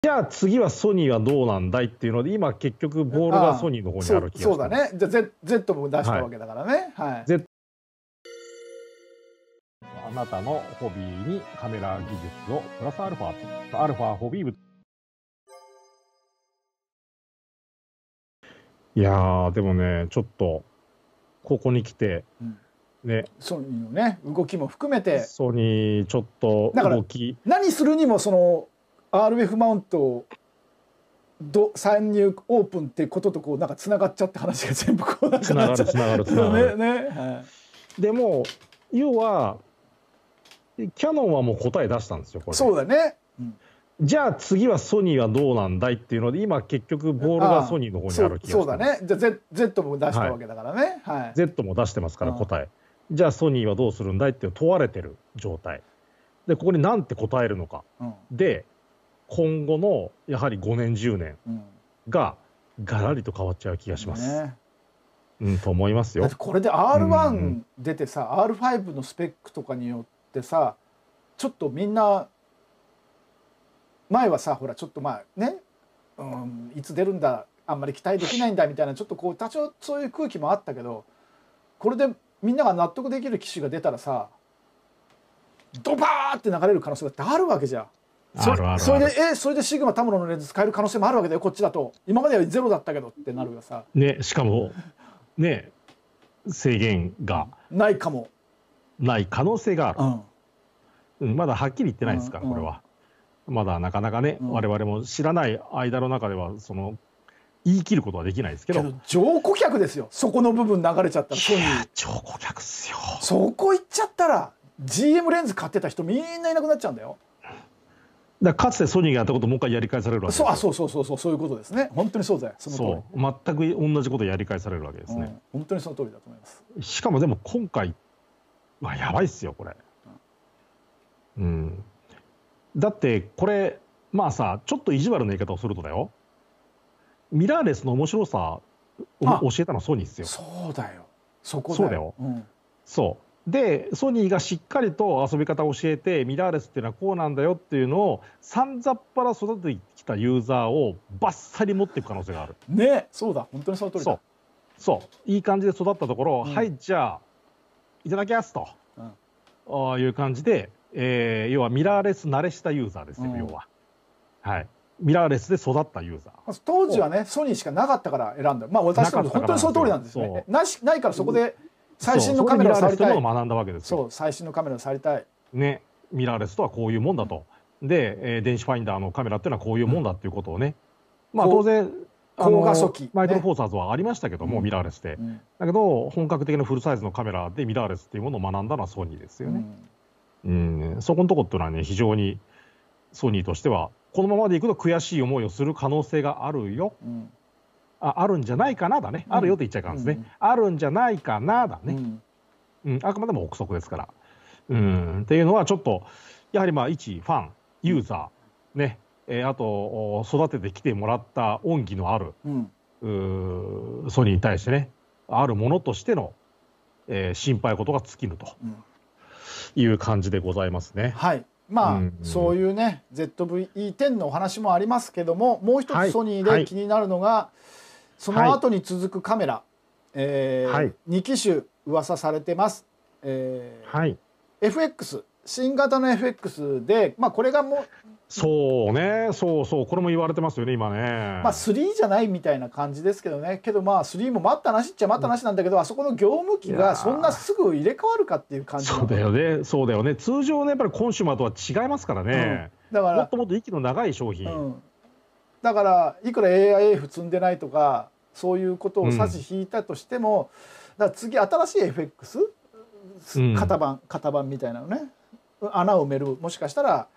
じゃあ次はソニーはどうなんだいっていうので、今結局ボールがソニーの方にある気がしてます。 そうだね。じゃあ Z も出したわけだからね。はい。 あなたのホビーにカメラ技術をプラスアルファホビー部。いやー、でもね、ちょっとここに来て、ね、 ソニーのね動きも含めて、 ソニーちょっと動き、 何するにもその RF マウント参入オープンってこととこうなんかつながっちゃって話が全部こうなんかつながるね。 でも要はキヤノンはもう答え出したんですよ、これ。 そうだね。 じゃあ次はソニーはどうなんだいっていうので、今結局ボールがソニーの方にある気がしてます。 そうだね。じゃあ Z も出したわけだからね。はい。 Z も出してますから答え。じゃあソニーはどうするんだいって問われてる状態で、ここに何て答えるのか、で今後のやはり5年10年がガラリと変わっちゃう気がします。と思いますよ。 だってこれで R1 出てさ、R5 のスペックとかによってさ、ちょっとみんな前はさ、ほらちょっとまあね、いつ出るんだ、あんまり期待できないんだみたいな、ちょっとこう多少そういう空気もあったけど、これでみんなが納得できる機種が出たらさ、ドバーって流れる可能性だってあるわけじゃん。それでシグマタムロのレンズ使える可能性もあるわけだよ、こっちだと。今まではゼロだったけどってなるがさ。 ね、しかもね、制限がないかも。 ない可能性がある。まだはっきり言ってないですから、これは。まだなかなかね、我々も知らない間の中ではその言い切ることはできないですけど。 上顧客ですよ。そこの部分流れちゃったらソニー。 上顧客っすよ。 そこ行っちゃったら GM レンズ買ってた人みんないなくなっちゃうんだよ。 だからかつてソニーがやったこともう一回やり返されるわけですよ。 そういうことですね。本当にそうだよ。 そう全く同じことやり返されるわけですね。 本当にその通りだと思います。 しかもでも今回はやばいっすよこれ。だってこれまあさ、ちょっと意地悪な言い方をするとだよ、ミラーレスの面白さを教えたのはソニーですよ。 そうだよ。そこだよ。 そうだよ。そうでソニーがしっかりと遊び方を教えて、ミラーレスっていうのはこうなんだよっていうのをさんざっぱら育ててきたユーザーをバッサリ持っていく可能性がある。 ね、そうだ、本当にその通りだ。 そういい感じで育ったところ、はいじゃあいただきますと、いう感じで、要はミラーレス慣れしたユーザーですよ、要は。はい、ミラーレスで育ったユーザー。 当時はね、ソニーしかなかったから選んだ。まあ私も本当にその通りなんですよね。ないからそこで最新のカメラを触りたい。 学んだわけですよ。 そう、最新のカメラを触りたい。 ね、ミラーレスとはこういうもんだと。で、電子ファインダーのカメラっていうのはこういうもんだっていうことをね。まあ当然高画素機マイクロフォーサーズはありましたけども、ミラーレスで。だけど本格的なフルサイズのカメラでミラーレスっていうものを学んだのはソニーですよね。そこのとこっていうのはね、非常にソニーとしてはこのままでいくと悔しい思いをする可能性があるよ。あるんじゃないかなだね。あるよって言っちゃいかんですね。あるんじゃないかなだね。あくまでも憶測ですから。っていうのはちょっとやはりまあ一ファンユーザーね、あと育ててきてもらった恩義のある、ソニーに対してね、あるものとしての、心配事が尽きるという感じでございますね。 はい。まあ、そういうね ZV-E10 のお話もありますけども、もう一つソニーで気になるのが、その後に続くカメラ、2機種噂されてます。FX 新型の FX で、まあこれがもうそうね、そうこれも言われてますよね今ね。 まあ3じゃないみたいな感じですけどね。けどまあ3も待ったなしっちゃ待ったなしなんだけど、あそこの業務機がそんなすぐ入れ替わるかっていう感じ。 そうだよね。通常ねやっぱりコンシューマーとは違いますからね。 だからもっともっと息の長い商品。 だからいくら AIF 積んでないとかそういうことを差し引いたとしても、だから次新しい FX 型番みたいなのね、穴を埋める、もしかしたら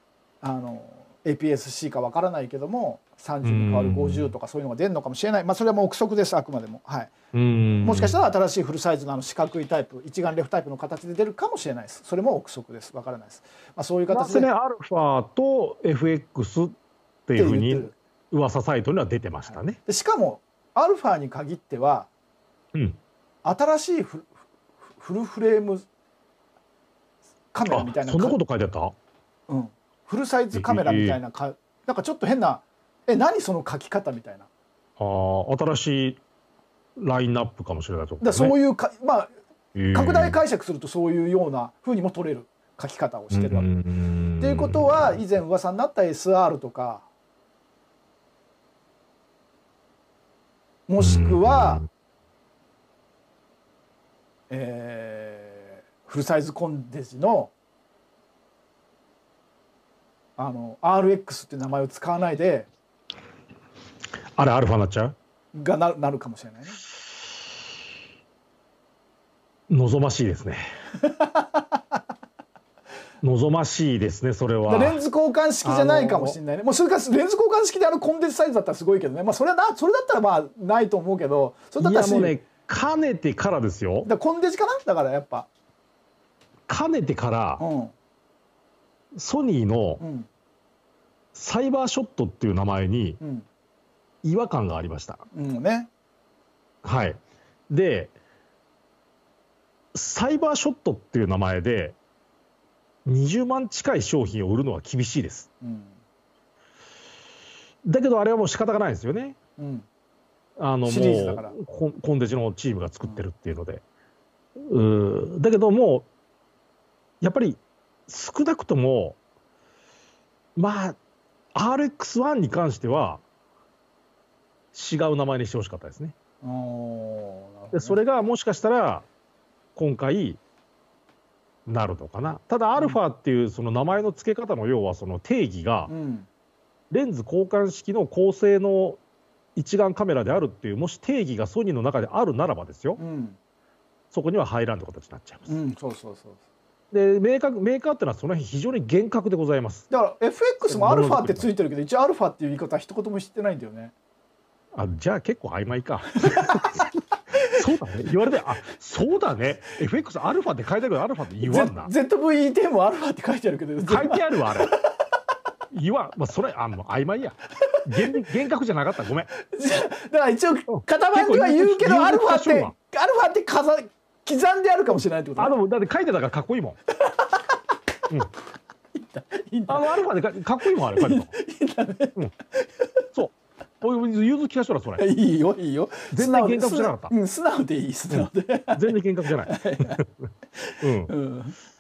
APS-C かわからないけども30に変わる50とかそういうのが出るのかもしれない。まあそれはもう憶測です、あくまでも。はい、もしかしたら新しいフルサイズの四角いタイプ、一眼レフタイプの形で出るかもしれないです。それも憶測です、わからないです。まあそういう形で、 アルファと FX っていうふうに噂サイトには出てましたね。 しかもアルファに限っては、新しいフルフレームカメラみたいな、 そんなこと書いてあった？ フルサイズカメラみたいななんかちょっと変な何その書き方みたいな。 新しいラインナップかもしれないと、 だそういうまあ拡大解釈するとそういうようなふうにも取れる書き方をしてるわけ。っていうことは以前噂になった SR とかもしくはフルサイズコンデジのRX っていう名前を使わないであれアルファになっちゃうがなるかもしれないね。 望ましいですね。望ましいですね、それは。 レンズ交換式じゃないかもしれないね。もうそれからレンズ交換式でコンデンサイズだったらすごいけどね。まあそれだったらまあないと思うけど、それだったらいやもうね、かねてからですよ。 コンデジかな、だからやっぱ。 かねてから、ソニーのサイバーショットっていう名前に違和感がありました。はい。で、サイバーショットっていう名前で20万近い商品を売るのは厳しいです。だけどあれはもう仕方がないですよね。もうコンデジのチームが作ってるっていうので。だけどもやっぱり少なくともまあ RX1 に関しては違う名前にしてほしかったですね。でそれがもしかしたら今回なるのかな。ただアルファっていうその名前の付け方の要はその定義がレンズ交換式の高性能一眼カメラであるっていうもし定義がソニーの中であるならばですよ、そこには入らんという形になっちゃいます。でメーカーっていうのはその辺非常に厳格でございます。 だから FX もアルファってついてるけど一応アルファっていう言い方は一言も知ってないんだよね。 じゃあ結構曖昧か。そうだね、言われてそうだね、 FX アルファって書いてあるけどアルファって言わんな。 ZV-E10 もアルファって書いてあるけど書いてあるわあれ。言わん、まあ、それもう曖昧や。厳格じゃなかった、ごめん。 だから一応型番では言うけどアルファって刻んであるかもしれないってことだって書いてたからかっこいいもん。アルファでかっこいいもんあれ書いてた。そう。融通聞かしたらそれ。 いいよ。 全然厳格じゃなかった。 素直でいい、素直で。 全然厳格じゃない。